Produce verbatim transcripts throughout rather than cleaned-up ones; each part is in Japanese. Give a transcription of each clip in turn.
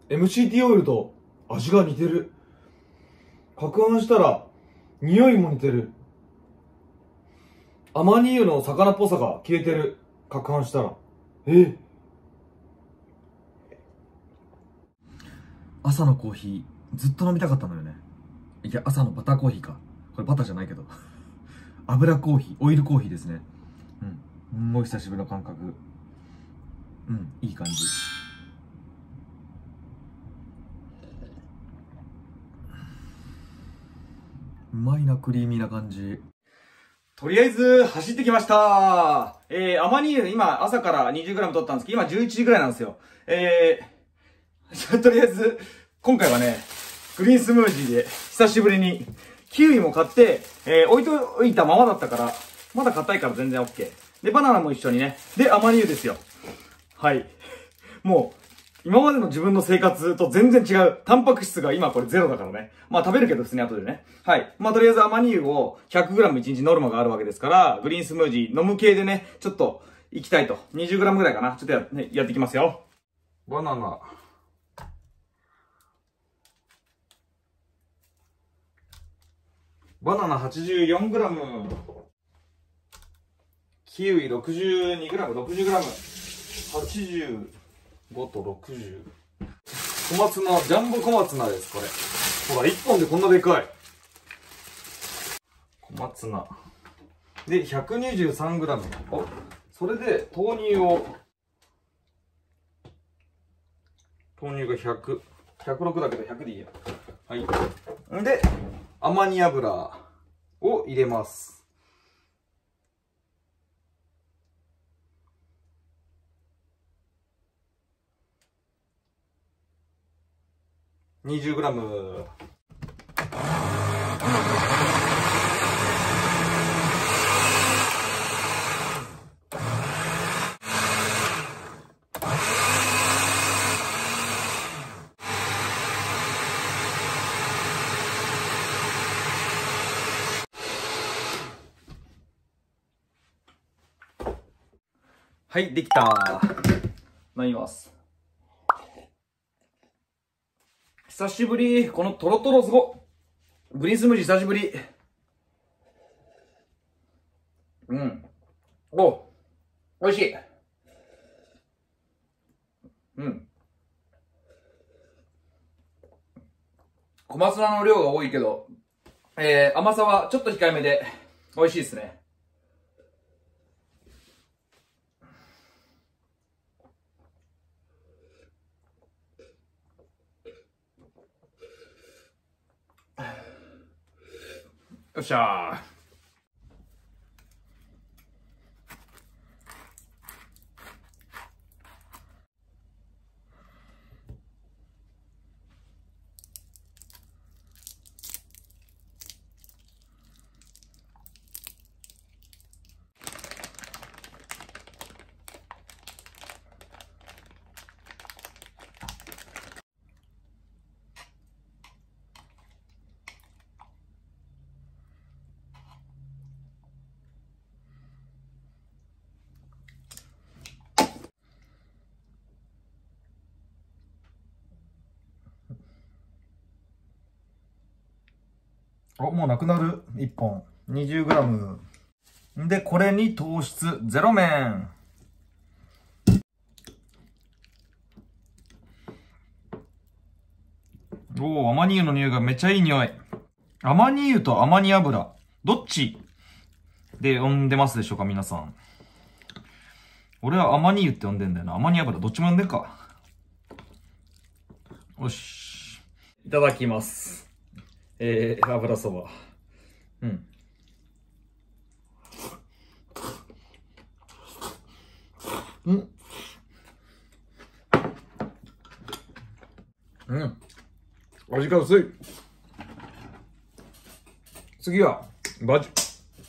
エムシーティー オイルと味が似てる。攪拌したら匂いも似てる。アマニ油の魚っぽさが消えてる。攪拌したら。え朝のコーヒーずっと飲みたかったのよね。いや、朝のバターコーヒーか。これバターじゃないけど油コーヒー、オイルコーヒーですね。うん。もう久しぶりの感覚。うん、いい感じ。うまいな、クリーミーな感じ。とりあえず、走ってきました。えー、アマニ油、今、朝から にじゅうグラム 取ったんですけど、今じゅういちじぐらいなんですよ。えー、とりあえず、今回はね、グリーンスムージーで、久しぶりに、キウイも買って、えー、置いといたままだったから、まだ硬いから全然 OK。で、バナナも一緒にね。で、アマニ油ですよ。はい。もう、今までの自分の生活と全然違う。タンパク質が今これゼロだからね。まあ食べるけどですね、後でね。はい。まあとりあえずアマニ油を ひゃくグラムいちにちノルマがあるわけですから、グリーンスムージー飲む系でね、ちょっと行きたいと。にじゅうグラムぐらいかな。ちょっとや、ね、やっていきますよ。バナナ。バナナ はちじゅうよんグラム。キウイ ろくじゅうにグラム、ろくじゅうグラム。はちじゅうごとろくじゅう。小松菜、ジャンボ小松菜です、これ。ほら、いっぽんでこんなでかい。小松菜。で、ひゃくにじゅうさんグラム。お、それで、豆乳を、豆乳がひゃく。ひゃくろくだけどひゃくでいいや。はい。んで、アマニ油を入れます。にじゅうグラム。はい、できた。飲みます。久しぶり。このトロトロすごっ。グリーンスムージー久しぶり。うん。お、おいしい。うん。小松菜の量が多いけど、えー、甘さはちょっと控えめで、美味しいですね。よっしゃー。お、もうなくなる。いっぽん。にじゅうグラム。で、これに糖質ゼロ麺。おお、アマニ油の匂いがめっちゃいい匂い。アマニ油とアマニ油。どっちで呼んでますでしょうか、皆さん。俺はアマニ油って呼んでんだよな。アマニ油どっちも呼んでんか。よし。いただきます。えー、油そば。うん。うん。うん。味が薄い。次は、バジ。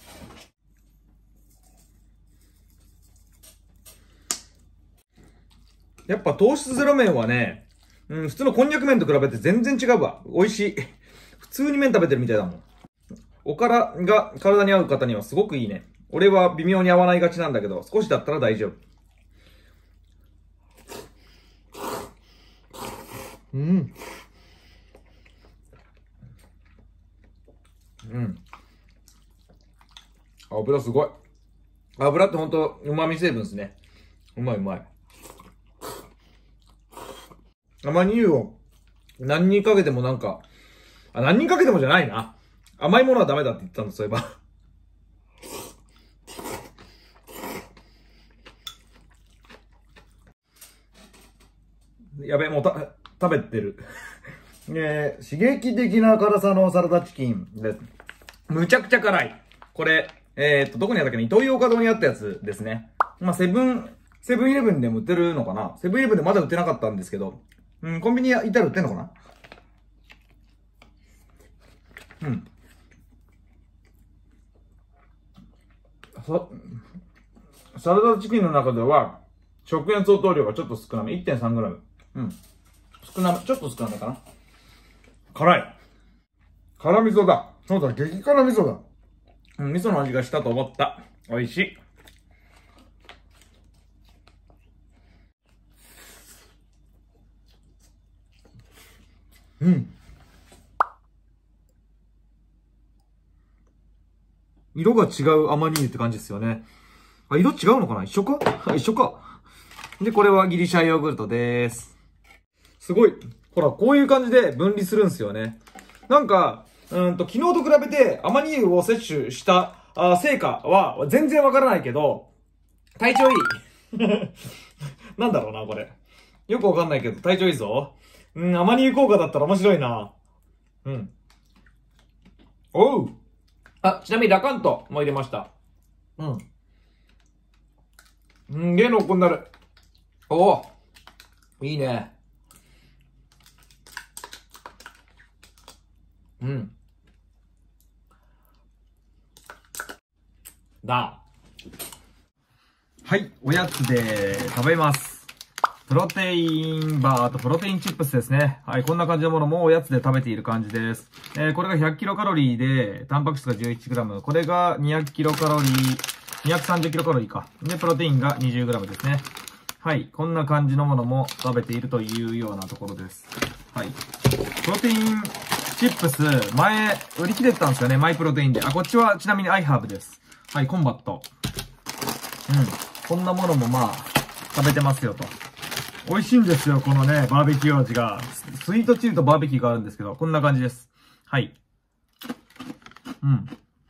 やっぱ糖質ゼロ麺はね、うん、普通のこんにゃく麺と比べて全然違うわ。美味しい。普通に麺食べてるみたいだもん。おからが体に合う方にはすごくいいね。俺は微妙に合わないがちなんだけど、少しだったら大丈夫。 うん。うん。油すごい。油ってほんと、旨味成分ですね。うまいうまい。アマニ油を何にかけてもなんか、あ、何にかけてもじゃないな。甘いものはダメだって言ったんだ、そういえば。やべえ、もうた、食べてる。えー、刺激的な辛さのサラダチキンです。むちゃくちゃ辛い。これ、えー、っと、どこにあったっけね、イトーヨーカドーにあったやつですね。まあ、セブン、セブンイレブンでも売ってるのかな。セブンイレブンでまだ売ってなかったんですけど、うん、コンビニ行ったら売ってんのかな。うん。サ、サラダチキンの中では、食塩相当量がちょっと少なめ。いってんさんグラム。うん。少なめ、ちょっと少なめかな。辛い。辛味噌だ。そうだ、激辛味噌だ。うん、味噌の味がしたと思った。美味しい。うん。色が違うアマニ油って感じですよね。あ、色違うのかな？一緒か？一緒か。で、これはギリシャヨーグルトです。すごい。ほら、こういう感じで分離するんですよね。なんか、うんと、昨日と比べてアマニ油を摂取したあ成果は全然わからないけど、体調いい。なんだろうな、これ。よくわかんないけど、体調いいぞ。うん、アマニ油効果だったら面白いな。うん。おう。あ、ちなみにラカントも入れました。うん。すんげえ濃厚になる。おお。いいね。うん。だ。はい、おやつで食べます。プロテインバーとプロテインチップスですね。はい、こんな感じのものもおやつで食べている感じです。えー、これがひゃくキロカロリーで、タンパク質が じゅういちグラム。これがにひゃくキロカロリー、にひゃくさんじゅうキロカロリーか。で、プロテインが にじゅうグラム ですね。はい、こんな感じのものも食べているというようなところです。はい。プロテインチップス、前、売り切れてたんですよね。マイプロテインで。あ、こっちはちなみに iHerb です。はい、コンバット。うん。こんなものもまあ、食べてますよと。美味しいんですよ、このね、バーベキュー味が。スイートチリとバーベキューがあるんですけど、こんな感じです。はい。うん。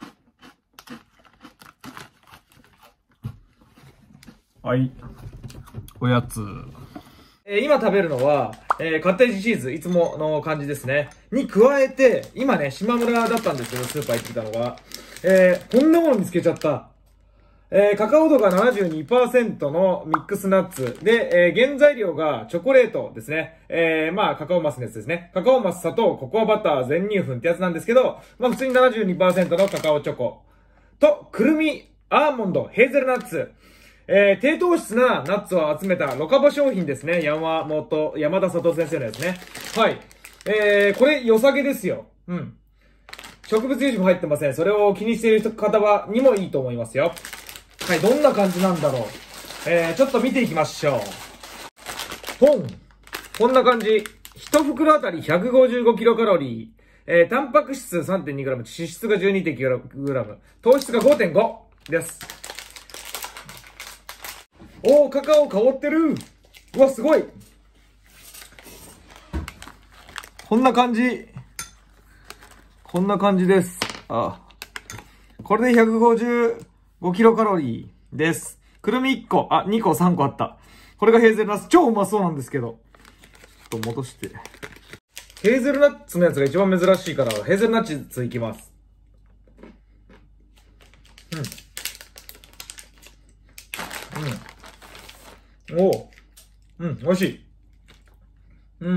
はい。おやつ。えー、今食べるのは、えー、カッテージチーズ、いつもの感じですね。に加えて、今ね、島村だったんですけど、スーパー行ってきたのが。えー、こんなもの見つけちゃった。えー、カカオ度が ななじゅうにパーセント のミックスナッツ。で、えー、原材料がチョコレートですね。えー、まあ、カカオマスのやつですね。カカオマス、砂糖、ココアバター、全乳粉ってやつなんですけど、まあ、普通に ななじゅうにパーセント のカカオチョコ。と、くるみ、アーモンド、ヘーゼルナッツ。えー、低糖質なナッツを集めたロカボ商品ですね。山本、山田里先生のやつね。はい。えー、これ良さげですよ。うん。植物油脂も入ってません。それを気にしている方は、にもいいと思いますよ。はい、どんな感じなんだろう。えー、ちょっと見ていきましょう。ポン。こんな感じ。一袋あたり ひゃくごじゅうごキロカロリー。えー、タンパク質 さんてんにグラム、脂質が じゅうにてんきゅうグラム、糖質が ごてんご です。おー、カカオ香ってる。うわ、すごい。こんな感じ。こんな感じです。あ、これでひゃくごじゅうごキロカロリーです。くるみいっこ、あ、にこ、さんこあった。これがヘーゼルナッツ。超うまそうなんですけど。ちょっと戻して。ヘーゼルナッツのやつが一番珍しいから、ヘーゼルナッツいきます。うん。うん。おう。うん、美味しい。うん。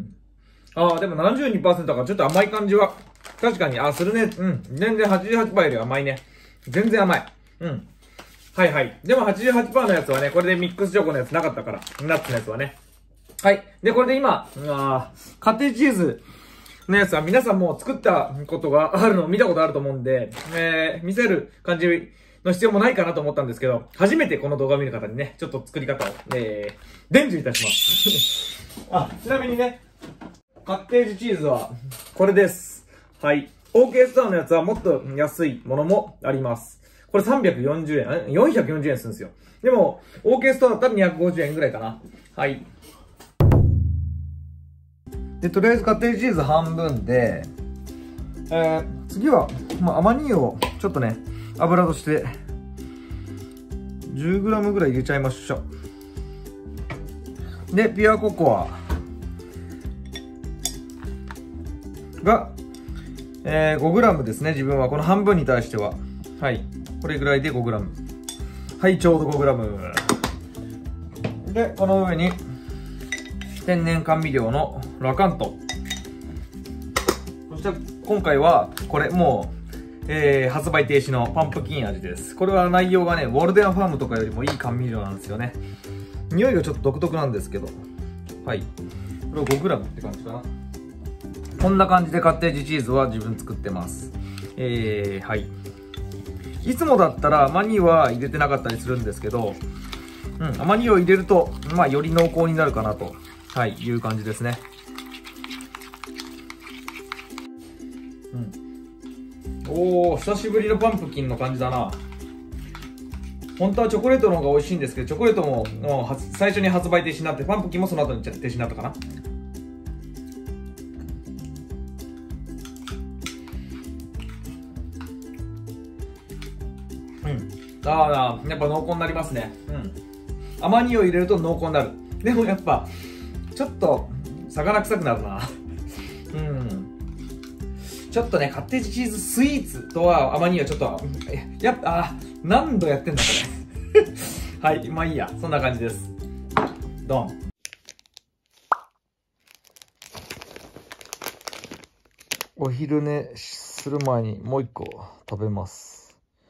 ああ、でも ななじゅうにパーセント だからちょっと甘い感じは。確かに、あ、するね。うん。全然 はちじゅうはちパーセント より甘いね。全然甘い。うん。はいはい。でも はちじゅうはちパーセント のやつはね、これでミックスチョコのやつなかったから。ナッツのやつはね。はい。で、これで今、うわカッテージチーズのやつは皆さんも作ったことがあるのを見たことあると思うんで、えー、見せる感じの必要もないかなと思ったんですけど、初めてこの動画を見る方にね、ちょっと作り方を、えー、伝授いたします。あ、ちなみにね、 カッテージチーズは、これです。はい。オーケー ストアのやつはもっと安いものもあります。これさんびゃくよんじゅうえん、よんひゃくよんじゅうえんするんですよ。でも、オーケー ストアだったらにひゃくごじゅうえんぐらいかな。はい。で、とりあえずカッテージチーズ半分で、えー、次は、まあ、アマニ油をちょっとね、油として、じゅうグラム ぐらい入れちゃいましょう。で、ピュアココアが、えー、ごグラム ですね、自分は。この半分に対しては。はい。これぐらいで ごグラム。はい、ちょうど ごグラム。で、この上に、天然甘味料のラカント。そして今回はこれもう、えー、発売停止のパンプキン味です。これは内容がね、ウォルデンファームとかよりもいい甘味料なんですよね。匂いがちょっと独特なんですけど。はい。これを ごグラム って感じかな。こんな感じでカッテージチーズは自分作ってます。えー、はい。いつもだったらアマニは入れてなかったりするんですけど、うん、アマニを入れると、まあ、より濃厚になるかなと。はい、いう感じですね。うん。おー、久しぶりのパンプキンの感じだな。本当はチョコレートの方が美味しいんですけど、チョコレートももう最初に発売停止になって、パンプキンもその後に停止になったかな。うん。ああ、やっぱ濃厚になりますね。うん。アマニを入れると濃厚になる。でもやっぱ、ちょっと、魚臭くなるな。うん。ちょっとね、カッテージチーズスイーツとは、アマニはちょっと、やっぱ、あ、何度やってんだ、これ。はい、まあいいや。そんな感じです。ドン。お昼寝する前にもう一個食べます。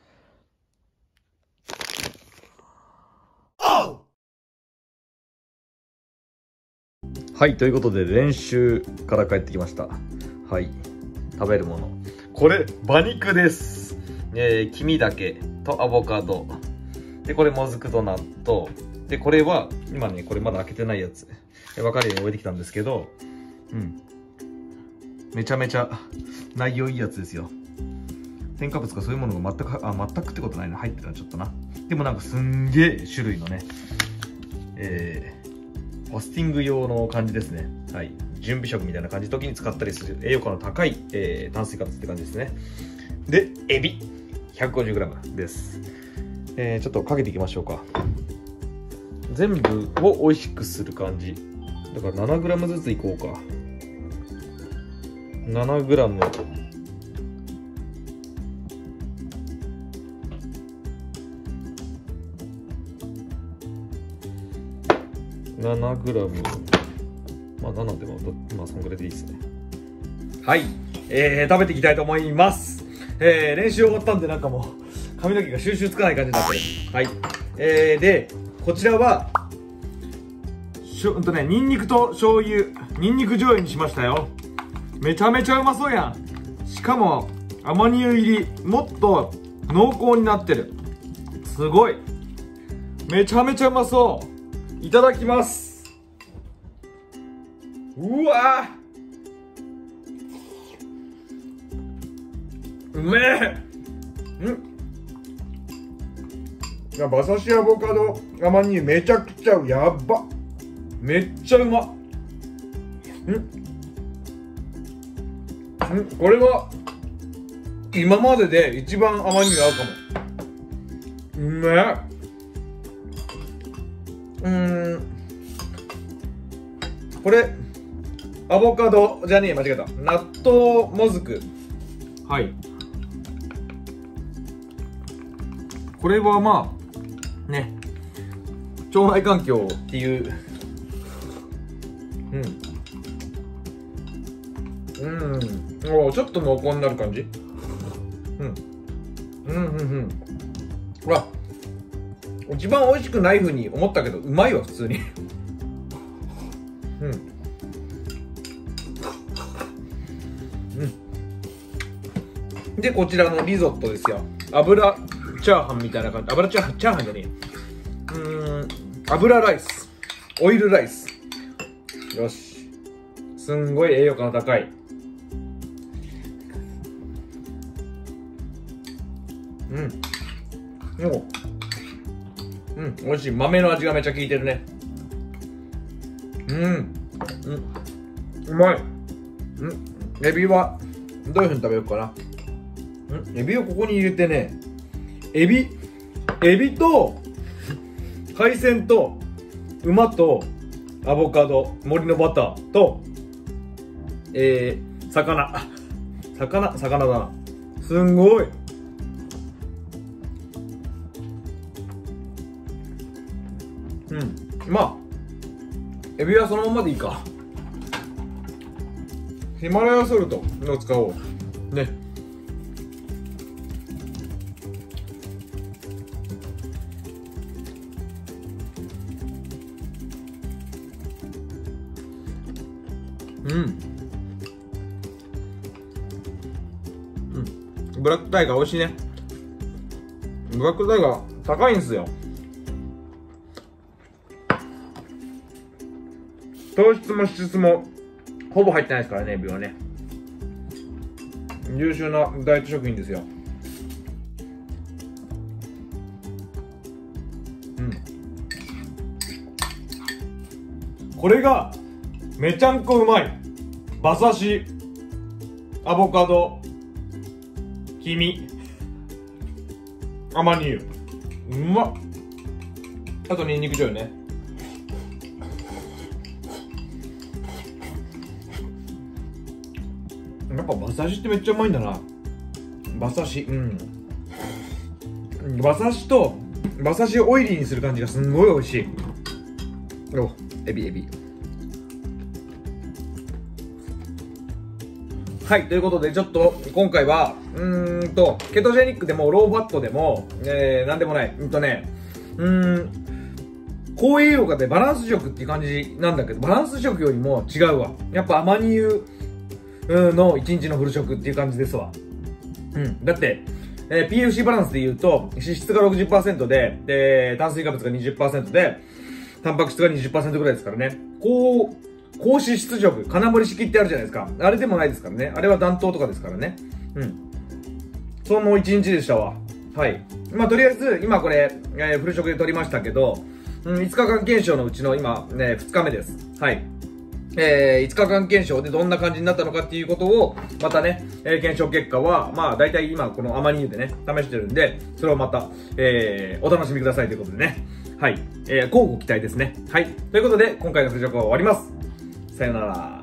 はい、ということで練習から帰ってきました。はい、食べるもの。これ、馬肉です。えー、黄身だけとアボカド。で、これもずくと納豆。で、これは、今ね、これまだ開けてないやつ。わかるように置いてきたんですけど、うん。めちゃめちゃ内容いいやつですよ。添加物かそういうものが全く、あ、全くってことないな。入ってたらちょっとな。でもなんかすんげえ種類のね、えー、ファスティング用の感じですね。はい。準備食みたいな感じの時に使ったりする栄養価の高い、えー、炭水化物って感じですね。で、エビ。ひゃくごじゅうグラム です。えー、ちょっとかけていきましょうか。全部を美味しくする感じ。だから ななグラム ずついこうか。ななグラム。ななグラム。まあななでも、まあそんぐらいでいいですね。はい。えー、食べていきたいと思います。えー、練習終わったんでなんかもう、髪の毛が収集つかない感じになってる。はい。えー、で、こちらは、しょ、うんとね、ニンニクと醤油、ニンニク醤油にしましたよ。めちゃめちゃうまそうやん。しかも、アマニ油入り、もっと濃厚になってる。すごい。めちゃめちゃうまそう。いただきます。うわー、うめえ。んいや、馬刺しアボカドアマニ油めちゃくちゃやっば。めっちゃうま。んんこれは今までで一番アマニ油合うかも。うめえ。うーん、これアボカドじゃねえ、間違えた。納豆もずく。はい、これはまあね、腸内環境っていう、うんうん、おちょっと濃厚になる感じ。うんうんうんうん。ほら、一番美味しくない風に思ったけどうまいわ普通に。うんうん。でこちらのリゾットですよ。油チャーハンみたいな感じ。油チャーハンチャーハンじゃねえ。うーん、油ライス、オイルライス。よし、 すんごい栄養価の高い。うん。おうん、美味しい。豆の味がめっちゃ効いてるね。うん。うん。うまい。うん。エビは、どういう風に食べようかな。うん。エビをここに入れてね、エビ、エビと、海鮮と、馬と、アボカド、森のバターと、えー、魚。魚、魚だな。すんごい。うん。まあ、エビはそのままでいいか。ヒマラヤソルトを使おう。ね。うん。うん。ブラックタイガー美味しいね。ブラックタイガー高いんですよ。糖質も脂質もほぼ入ってないですからね、エビはね。優秀なダイエット食品ですよ。うん。これがめちゃんこうまい。馬刺し、アボカド、黄身、アマニ油。うまっ。あとニンニク醤油ね。やっぱ馬刺しってめっちゃうまいんだな。馬刺し、うん。馬刺しと、馬刺しをオイリーにする感じがすんごい美味しい。お、エビエビ。はい、ということで、ちょっと、今回は、うーんと、ケトジェニックでも、ローファットでも、えー、なんでもない。うんとね、うーん、高栄養価でバランス食っていう感じなんだけど、バランス食よりも違うわ。やっぱアマニ油のいちにちのフル食っていう感じですわ。うん。だって、えー、ピーエフシー バランスで言うと、脂質が ろくじゅっパーセント で、で、炭水化物が にじゅっパーセント で、タンパク質が にじゅっパーセント ぐらいですからね。こう、高脂質食、金森式ってあるじゃないですか。あれでもないですからね。あれは断糖とかですからね。うん。そのいちにちでしたわ。はい。まあ、とりあえず、今これ、えー、フル食で取りましたけど、うん、いつかかん検証のうちの今、ね、ふつかめです。はい。えー、いつかかん検証でどんな感じになったのかっていうことを、またね、えー、検証結果は、まあ、大体今、このアマニ油でね、試してるんで、それをまた、えー、お楽しみくださいということでね。はい。えー、交互期待ですね。はい。ということで、今回のフル食は終わります。さよなら。